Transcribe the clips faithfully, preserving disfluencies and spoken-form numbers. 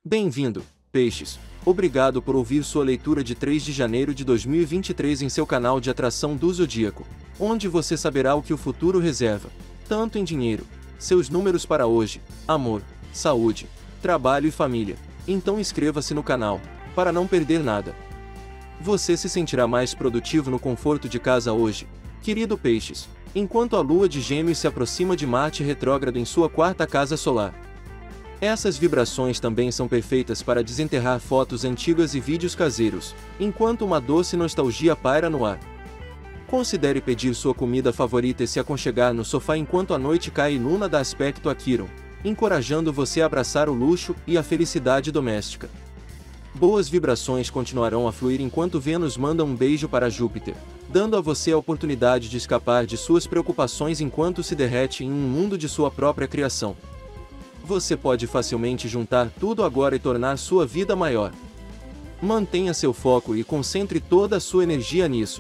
Bem-vindo, Peixes. Obrigado por ouvir sua leitura de três de janeiro de dois mil e vinte e três em seu canal de atração do Zodíaco, onde você saberá o que o futuro reserva, tanto em dinheiro, seus números para hoje, amor, saúde, trabalho e família. Então inscreva-se no canal, para não perder nada. Você se sentirá mais produtivo no conforto de casa hoje, querido Peixes, enquanto a lua de Gêmeos se aproxima de Marte retrógrado em sua quarta casa solar. Essas vibrações também são perfeitas para desenterrar fotos antigas e vídeos caseiros, enquanto uma doce nostalgia paira no ar. Considere pedir sua comida favorita e se aconchegar no sofá enquanto a noite cai e Luna dá aspecto a Quiron, encorajando você a abraçar o luxo e a felicidade doméstica. Boas vibrações continuarão a fluir enquanto Vênus manda um beijo para Júpiter, dando a você a oportunidade de escapar de suas preocupações enquanto se derrete em um mundo de sua própria criação. Você pode facilmente juntar tudo agora e tornar sua vida maior. Mantenha seu foco e concentre toda a sua energia nisso.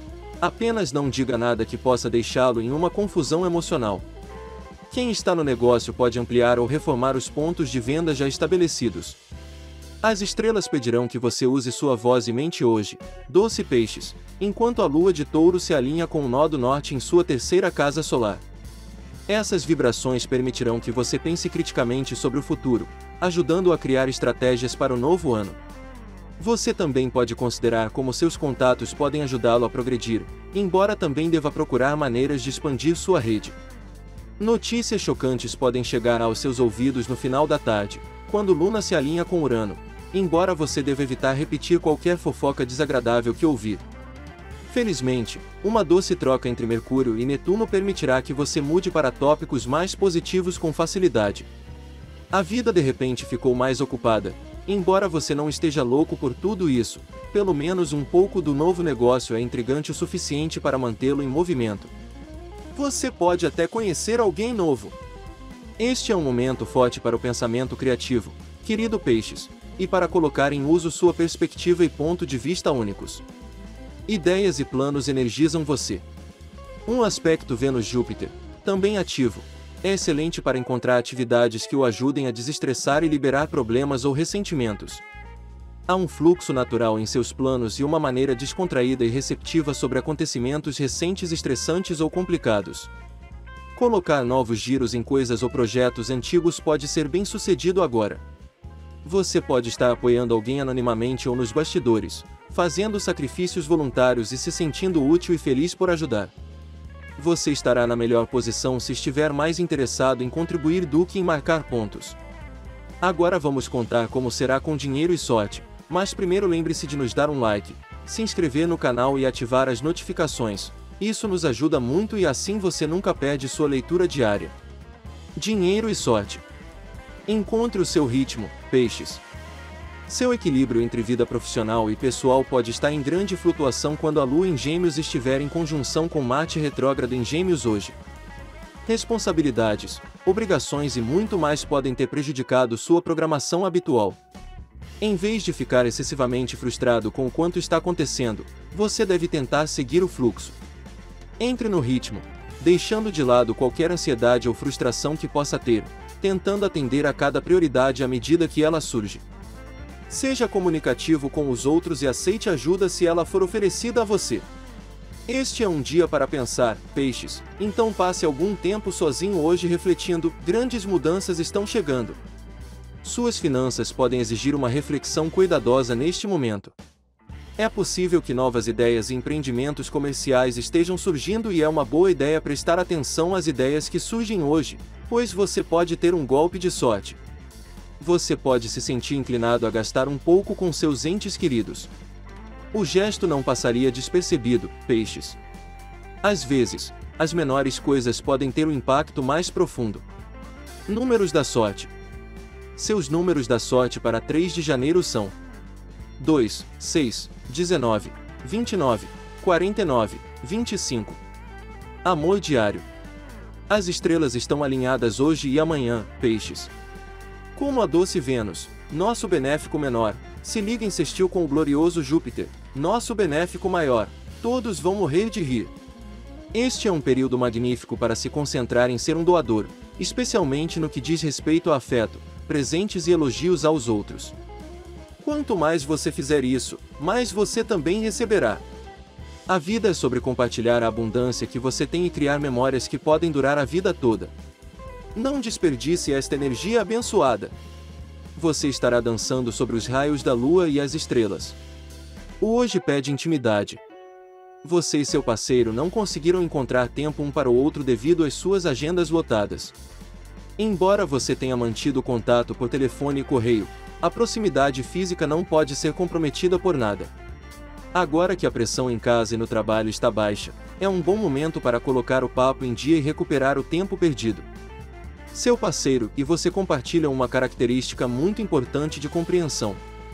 Apenas não diga nada que possa deixá-lo em uma confusão emocional. Quem está no negócio pode ampliar ou reformar os pontos de venda já estabelecidos. As estrelas pedirão que você use sua voz e mente hoje, doce Peixes, enquanto a lua de Touro se alinha com o nó do norte em sua terceira casa solar. Essas vibrações permitirão que você pense criticamente sobre o futuro, ajudando-o a criar estratégias para o novo ano. Você também pode considerar como seus contatos podem ajudá-lo a progredir, embora também deva procurar maneiras de expandir sua rede. Notícias chocantes podem chegar aos seus ouvidos no final da tarde, quando Luna se alinha com Urano, embora você deva evitar repetir qualquer fofoca desagradável que ouvir. Felizmente, uma doce troca entre Mercúrio e Netuno permitirá que você mude para tópicos mais positivos com facilidade. A vida de repente ficou mais ocupada, embora você não esteja louco por tudo isso, pelo menos um pouco do novo negócio é intrigante o suficiente para mantê-lo em movimento. Você pode até conhecer alguém novo. Este é um momento forte para o pensamento criativo, querido Peixes, e para colocar em uso sua perspectiva e ponto de vista únicos. Ideias e planos energizam você. Um aspecto Vênus-Júpiter, também ativo, é excelente para encontrar atividades que o ajudem a desestressar e liberar problemas ou ressentimentos. Há um fluxo natural em seus planos e uma maneira descontraída e receptiva sobre acontecimentos recentes estressantes ou complicados. Colocar novos giros em coisas ou projetos antigos pode ser bem sucedido agora. Você pode estar apoiando alguém anonimamente ou nos bastidores, fazendo sacrifícios voluntários e se sentindo útil e feliz por ajudar. Você estará na melhor posição se estiver mais interessado em contribuir do que em marcar pontos. Agora vamos contar como será com dinheiro e sorte, mas primeiro lembre-se de nos dar um like, se inscrever no canal e ativar as notificações. Isso nos ajuda muito e assim você nunca perde sua leitura diária. Dinheiro e sorte. Encontre o seu ritmo, Peixes. Seu equilíbrio entre vida profissional e pessoal pode estar em grande flutuação quando a Lua em Gêmeos estiver em conjunção com Marte retrógrado em Gêmeos hoje. Responsabilidades, obrigações e muito mais podem ter prejudicado sua programação habitual. Em vez de ficar excessivamente frustrado com o quanto está acontecendo, você deve tentar seguir o fluxo. Entre no ritmo, deixando de lado qualquer ansiedade ou frustração que possa ter, tentando atender a cada prioridade à medida que ela surge. Seja comunicativo com os outros e aceite ajuda se ela for oferecida a você. Este é um dia para pensar, Peixes, então passe algum tempo sozinho hoje refletindo, grandes mudanças estão chegando. Suas finanças podem exigir uma reflexão cuidadosa neste momento. É possível que novas ideias e empreendimentos comerciais estejam surgindo e é uma boa ideia prestar atenção às ideias que surgem hoje, pois você pode ter um golpe de sorte. Você pode se sentir inclinado a gastar um pouco com seus entes queridos. O gesto não passaria despercebido, Peixes. Às vezes, as menores coisas podem ter um impacto mais profundo. Números da sorte. Seus números da sorte para três de janeiro são dois, seis, dezenove, vinte e nove, quarenta e nove, vinte e cinco. Amor diário. As estrelas estão alinhadas hoje e amanhã, Peixes. Como a doce Vênus, nosso benéfico menor, se liga em sextil com o glorioso Júpiter, nosso benéfico maior, todos vão morrer de rir. Este é um período magnífico para se concentrar em ser um doador, especialmente no que diz respeito ao afeto, presentes e elogios aos outros. Quanto mais você fizer isso, mais você também receberá. A vida é sobre compartilhar a abundância que você tem e criar memórias que podem durar a vida toda. Não desperdice esta energia abençoada. Você estará dançando sobre os raios da lua e as estrelas. O hoje pede intimidade. Você e seu parceiro não conseguiram encontrar tempo um para o outro devido às suas agendas lotadas. Embora você tenha mantido contato por telefone e correio, a proximidade física não pode ser comprometida por nada. Agora que a pressão em casa e no trabalho está baixa, é um bom momento para colocar o papo em dia e recuperar o tempo perdido. Seu parceiro e você compartilham uma característica muito importante de compreensão.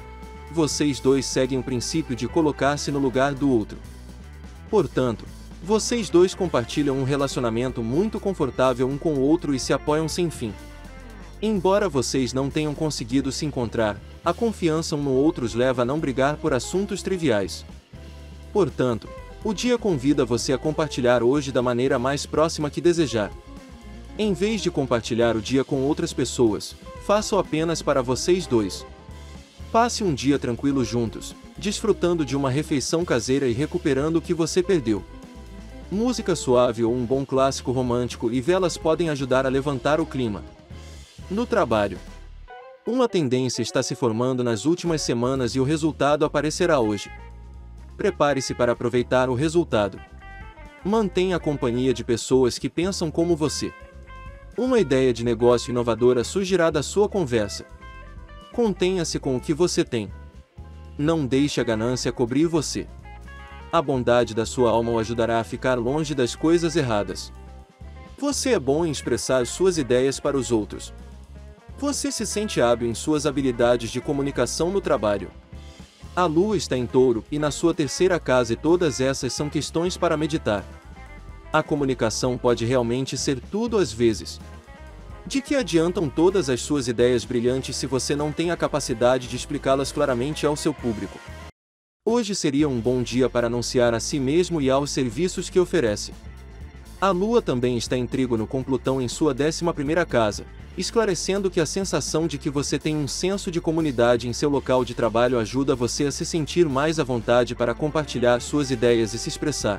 Vocês dois seguem o princípio de colocar-se no lugar do outro. Portanto, vocês dois compartilham um relacionamento muito confortável um com o outro e se apoiam sem fim. Embora vocês não tenham conseguido se encontrar, a confiança um no outro os leva a não brigar por assuntos triviais. Portanto, o dia convida você a compartilhar hoje da maneira mais próxima que desejar. Em vez de compartilhar o dia com outras pessoas, faça-o apenas para vocês dois. Passe um dia tranquilo juntos, desfrutando de uma refeição caseira e recuperando o que você perdeu. Música suave ou um bom clássico romântico e velas podem ajudar a levantar o clima. No trabalho, uma tendência está se formando nas últimas semanas e o resultado aparecerá hoje. Prepare-se para aproveitar o resultado. Mantenha a companhia de pessoas que pensam como você. Uma ideia de negócio inovadora surgirá da sua conversa. Contenha-se com o que você tem. Não deixe a ganância cobrir você. A bondade da sua alma o ajudará a ficar longe das coisas erradas. Você é bom em expressar suas ideias para os outros. Você se sente hábil em suas habilidades de comunicação no trabalho. A lua está em Touro e na sua terceira casa e todas essas são questões para meditar. A comunicação pode realmente ser tudo às vezes. De que adiantam todas as suas ideias brilhantes se você não tem a capacidade de explicá-las claramente ao seu público? Hoje seria um bom dia para anunciar a si mesmo e aos serviços que oferece. A Lua também está em trígono com Plutão em sua décima primeira casa, esclarecendo que a sensação de que você tem um senso de comunidade em seu local de trabalho ajuda você a se sentir mais à vontade para compartilhar suas ideias e se expressar.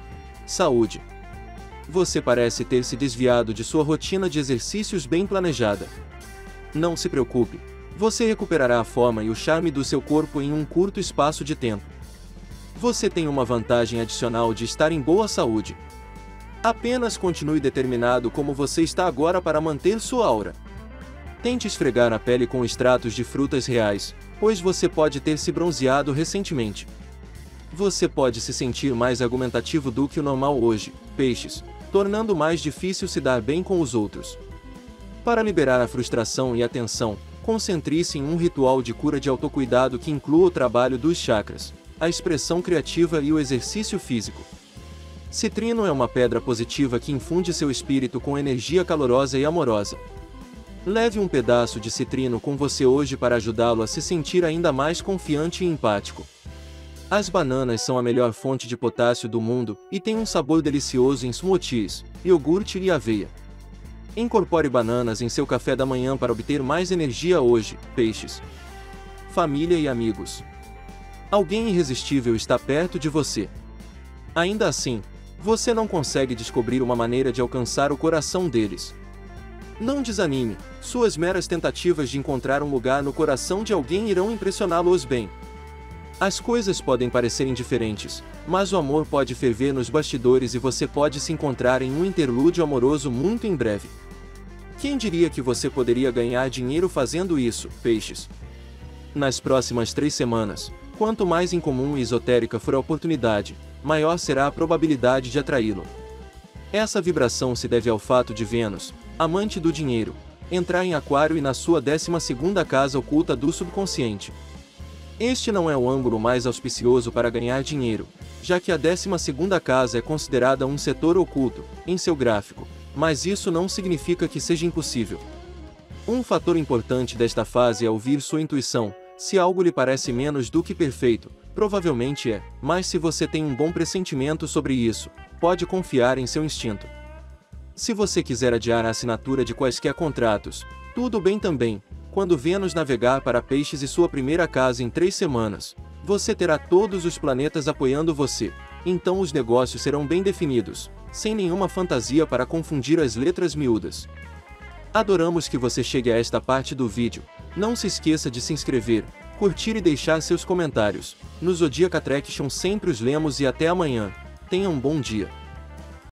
Saúde. Você parece ter se desviado de sua rotina de exercícios bem planejada. Não se preocupe, você recuperará a forma e o charme do seu corpo em um curto espaço de tempo. Você tem uma vantagem adicional de estar em boa saúde. Apenas continue determinado como você está agora para manter sua aura. Tente esfregar a pele com extratos de frutas reais, pois você pode ter se bronzeado recentemente. Você pode se sentir mais argumentativo do que o normal hoje, peixes, tornando mais difícil se dar bem com os outros. Para liberar a frustração e a tensão, concentre-se em um ritual de cura de autocuidado que inclua o trabalho dos chakras, a expressão criativa e o exercício físico. Citrino é uma pedra positiva que infunde seu espírito com energia calorosa e amorosa. Leve um pedaço de citrino com você hoje para ajudá-lo a se sentir ainda mais confiante e empático. As bananas são a melhor fonte de potássio do mundo e têm um sabor delicioso em smoothies, iogurte e aveia. Incorpore bananas em seu café da manhã para obter mais energia hoje, peixes. Família e amigos. Alguém irresistível está perto de você. Ainda assim, você não consegue descobrir uma maneira de alcançar o coração deles. Não desanime, suas meras tentativas de encontrar um lugar no coração de alguém irão impressioná-los bem. As coisas podem parecer indiferentes, mas o amor pode ferver nos bastidores e você pode se encontrar em um interlúdio amoroso muito em breve. Quem diria que você poderia ganhar dinheiro fazendo isso, peixes? Nas próximas três semanas, quanto mais incomum e esotérica for a oportunidade, maior será a probabilidade de atraí-lo. Essa vibração se deve ao fato de Vênus, amante do dinheiro, entrar em Aquário e na sua décima segunda casa oculta do subconsciente. Este não é o ângulo mais auspicioso para ganhar dinheiro, já que a décima segunda casa é considerada um setor oculto, em seu gráfico, mas isso não significa que seja impossível. Um fator importante desta fase é ouvir sua intuição. Se algo lhe parece menos do que perfeito, provavelmente é, mas se você tem um bom pressentimento sobre isso, pode confiar em seu instinto. Se você quiser adiar a assinatura de quaisquer contratos, tudo bem também, Quando Vênus navegar para Peixes e sua primeira casa em três semanas, você terá todos os planetas apoiando você. Então os negócios serão bem definidos, sem nenhuma fantasia para confundir as letras miúdas. Adoramos que você chegue a esta parte do vídeo. Não se esqueça de se inscrever, curtir e deixar seus comentários. No Zodiac Attraction sempre os lemos e até amanhã. Tenha um bom dia.